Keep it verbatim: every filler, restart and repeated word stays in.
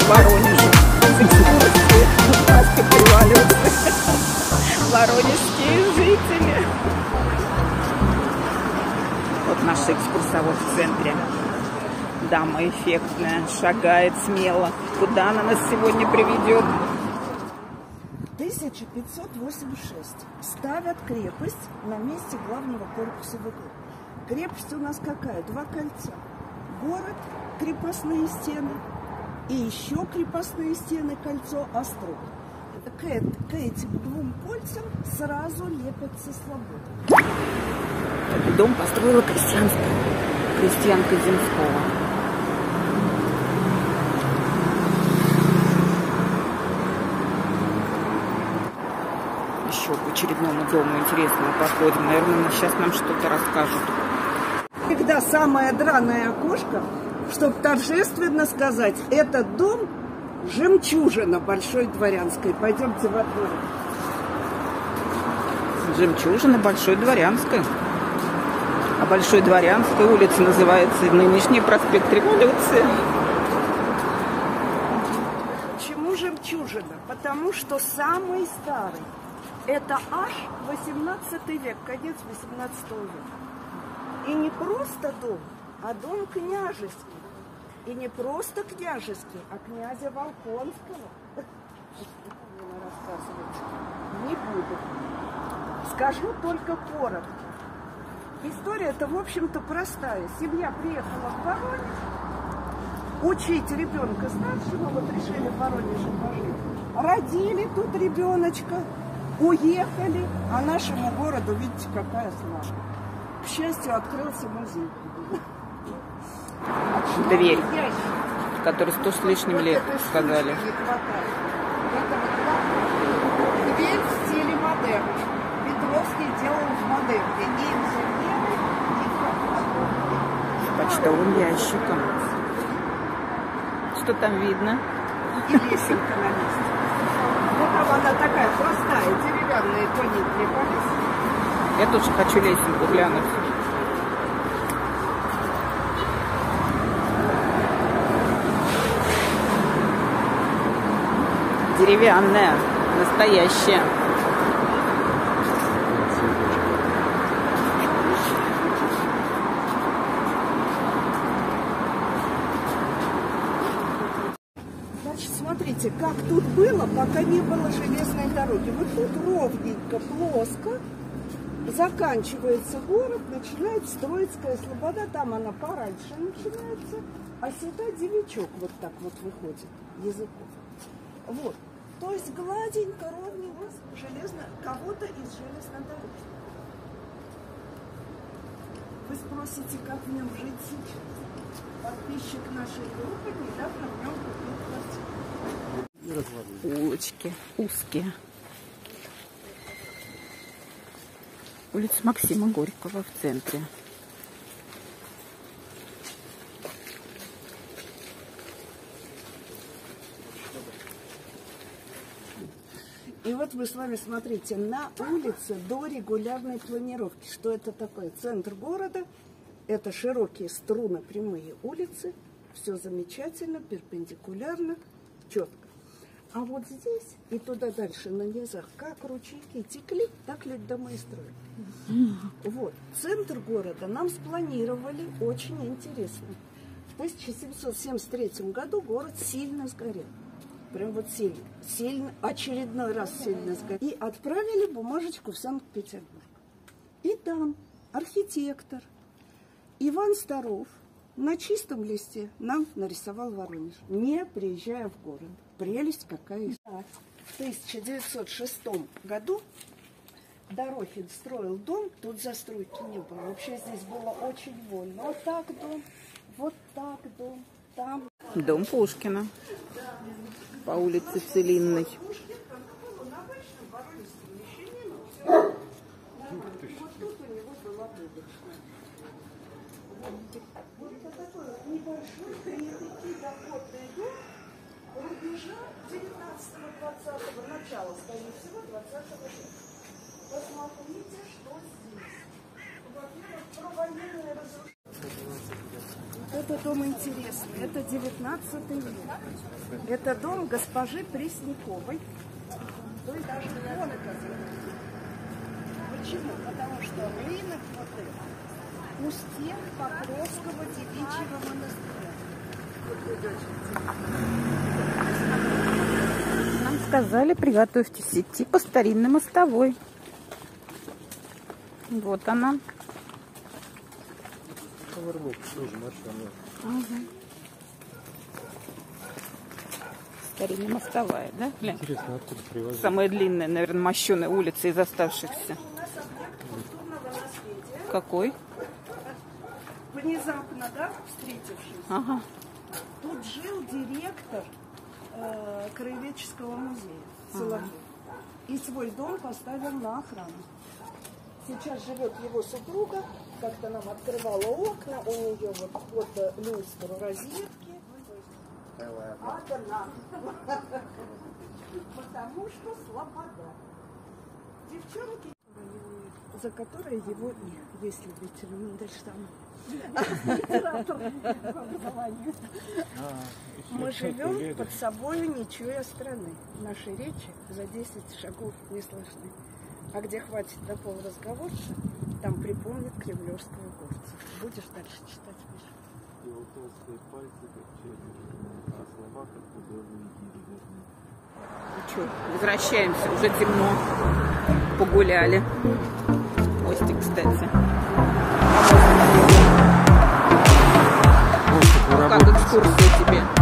Воронеже. С экскурсии маски приваливаются. Воронежские жители. Вот наш экскурсовод в центре. Дама эффектная, шагает смело. Куда она нас сегодня приведет? тысяча пятьсот восемьдесят шесть. Ставят крепость на месте главного корпуса ВГ. Крепость у нас какая? Два кольца. Город, крепостные стены. И еще крепостные стены, кольцо, острог. К, к этим двум кольцам сразу лепится свобода. Этот дом построила крестьянка, крестьянка Земского. Еще к очередному дому интересному подходим. Наверное, сейчас нам что-то расскажут. Всегда самое драное окошко, чтобы торжественно сказать, этот дом жемчужина Большой Дворянской. Пойдемте во двор. Жемчужина Большой Дворянской. А Большой Дворянской улица называется нынешний проспект Революции. Почему жемчужина? Потому что самый старый. Это аж восемнадцатый век, конец восемнадцатого века. И не просто дом, а дом княжеский. И не просто княжеский, а князя Волконского. Не буду. Скажу только коротко. История-то, в общем-то, простая. Семья приехала в Воронеж учить ребенка старшего, вот решили в Воронеже пожить. Родили тут ребеночка, уехали, а нашему городу, видите, какая слава. К счастью, открылся музей. Дверь, которой сто с лишним лет, сказали. Дверь в стиле модерн. Петровский делал в модерне. И инженеры, и с почтовым ящиком. Что там видно? И лесенка на месте. Вот там она такая простая, деревянная, тоненькая колеса. Я тоже хочу лесенку глянуть. Деревянная, настоящая. Значит, смотрите, как тут было, пока не было железной дороги. Вот тут ровненько, плоско заканчивается город, начинается Троицкая Слобода. Там она пораньше начинается, а сюда девичок вот так вот выходит языком. Вот. То есть гладенько, ровненько, железно, кого-то из железной дороги. Вы спросите, как в нем жить сейчас? Подписчик нашей группы недавно в нем купил квартиру. Улочки узкие. Улица Максима Горького в центре. И вот вы с вами смотрите, на улице до регулярной планировки. Что это такое? Центр города, это широкие струны, прямые улицы. Все замечательно, перпендикулярно, четко. А вот здесь и туда дальше на низах, как ручейки текли, так ли дома и строили. Вот. Центр города нам спланировали очень интересно. В тысяча семьсот семьдесят третьем году город сильно сгорел. Прям вот сильно, сильно, очередной раз сильно сгорел. И отправили бумажечку в Санкт-Петербург. И там архитектор Иван Старов на чистом листе нам нарисовал Воронеж, не приезжая в город. Прелесть какая. В тысяча девятьсот шестом году Дорохин строил дом, тут застройки не было. Вообще здесь было очень вольно. Вот так дом, вот так дом, там. Дом Пушкина по улице Целинной. Вот тут у него была будочная. Вот такой вот небольшой, крепкий, доходный дом рубежа девятнадцатого-двадцатого, начала, скорее всего, двадцатого века. Посмотрите, что здесь. Во-первых, провоенные разрушения. Вот это дом интересный. Это девятнадцатый век. Это дом госпожи Пресняковой. То есть даже иконы казалось. Почему? Потому что рынок вот этот у стен Покровского девичьего монастыря. Нам сказали, приготовьтесь идти по старинной мостовой. Вот она. Ага. Старинная мостовая, да? Глянь. Интересно, откуда привозили? Самая длинная, наверное, мощеная улица из оставшихся. Какой? Внезапно, да, встретившись. Ага. Тут жил директор э, краеведческого музея Соловьев. Ага. И свой дом поставил на охрану. Сейчас живет его супруга, как-то нам открывала окна, у нее вот, вот люстру, розетки. Одна. Потому что слобода. Девчонки, за которой его и есть любитель Мандельштама. Литератор по образованию. Мы живем под собой, не чуя страны. Наши речи за десять шагов не слышны. А где хватит до полуразговорца, там припомнит кремлевского горца. Будешь дальше читать, Миша? Его толстые пальцы, как четверо, а слова, как пудовые гири. Ну что, возвращаемся, уже темно. Погуляли. Мостик, кстати. Как экскурсия тебе?